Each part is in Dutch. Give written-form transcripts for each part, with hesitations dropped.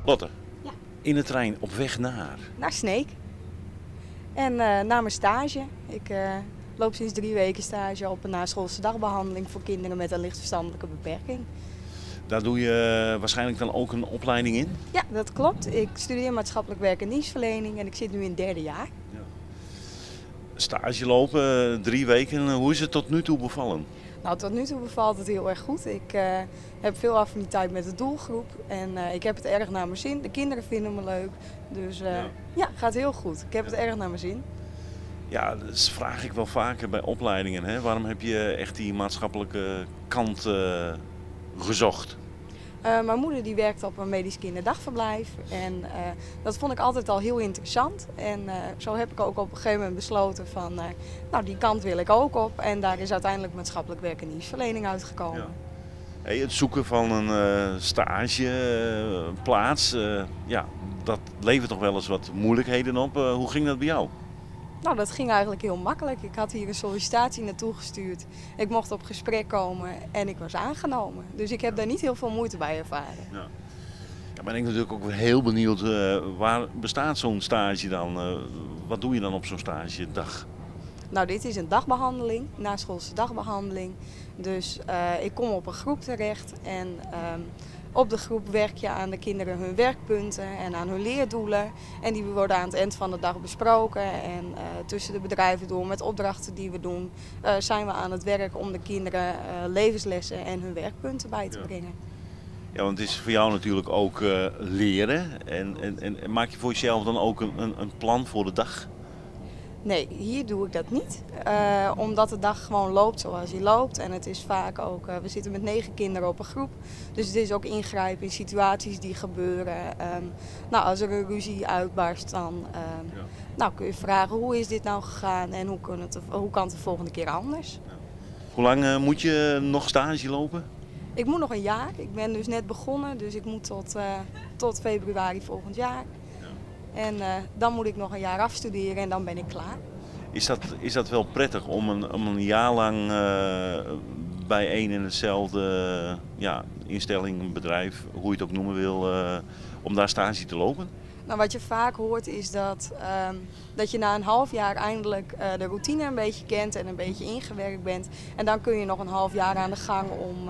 Lotte, Ja. in de trein op weg naar. Naar Sneek. En naar mijn stage. Ik loop sinds 3 weken stage op een naschoolse dagbehandeling voor kinderen met een licht verstandelijke beperking. Daar doe je waarschijnlijk dan ook een opleiding in. Ja, dat klopt. Ik studeer maatschappelijk werk en dienstverlening en ik zit nu in het 3e jaar. Stage lopen, 3 weken. Hoe is het tot nu toe bevallen? Nou, tot nu toe bevalt het heel erg goed. Ik heb veel affiniteit met de doelgroep en ik heb het erg naar mijn zin. De kinderen vinden me leuk. Dus ja, gaat heel goed. Ik heb het erg naar mijn zin. Ja, dat vraag ik wel vaker bij opleidingen. Hè? Waarom heb je echt die maatschappelijke kant gezocht? Mijn moeder die werkte op een medisch kinderdagverblijf en dat vond ik altijd al heel interessant. En zo heb ik ook op een gegeven moment besloten van, nou die kant wil ik ook op. En daar is uiteindelijk maatschappelijk werk en dienstverlening uitgekomen. Ja. Hey, het zoeken van een stageplaats, ja, dat levert toch wel eens wat moeilijkheden op. Hoe ging dat bij jou? Nou, dat ging eigenlijk heel makkelijk. Ik had hier een sollicitatie naartoe gestuurd. Ik mocht op gesprek komen en ik was aangenomen. Dus ik heb daar niet heel veel moeite bij ervaren. Ja. Ja, ben ik natuurlijk ook weer heel benieuwd, waar bestaat zo'n stage dan? Wat doe je dan op zo'n stagedag? Nou, dit is een dagbehandeling, naschoolse dagbehandeling. Dus ik kom op een groep terecht en op de groep werk je aan de kinderen hun werkpunten en aan hun leerdoelen. En die worden aan het eind van de dag besproken. En tussen de bedrijven door met opdrachten die we doen, zijn we aan het werk om de kinderen levenslessen en hun werkpunten bij te brengen. Ja, want het is voor jou natuurlijk ook leren. En maak je voor jezelf dan ook een plan voor de dag? Nee, hier doe ik dat niet. Omdat de dag gewoon loopt zoals die loopt. En het is vaak ook, we zitten met 9 kinderen op een groep. Dus het is ook ingrijpen in situaties die gebeuren. Nou, als er een ruzie uitbarst, dan nou, kun je vragen hoe is dit nou gegaan en hoe kan het de volgende keer anders. Hoe lang moet je nog stage lopen? Ik moet nog een jaar. Ik ben dus net begonnen, dus ik moet tot februari volgend jaar. En dan moet ik nog een jaar afstuderen en dan ben ik klaar. Is dat wel prettig om een jaar lang bij één en hetzelfde instelling, bedrijf, hoe je het ook noemen wil, om daar stage te lopen? Nou, wat je vaak hoort is dat je na een half jaar eindelijk de routine een beetje kent en een beetje ingewerkt bent. En dan kun je nog een half jaar aan de gang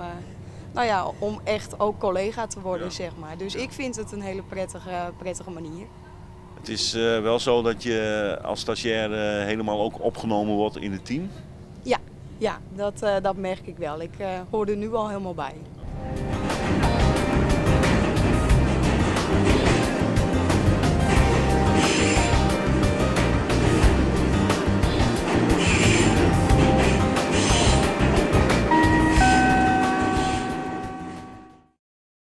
om echt ook collega te worden, zeg maar. Dus ik vind het een hele prettige manier. Het is wel zo dat je als stagiair helemaal ook opgenomen wordt in het team? Ja, dat merk ik wel. Ik hoor er nu al helemaal bij.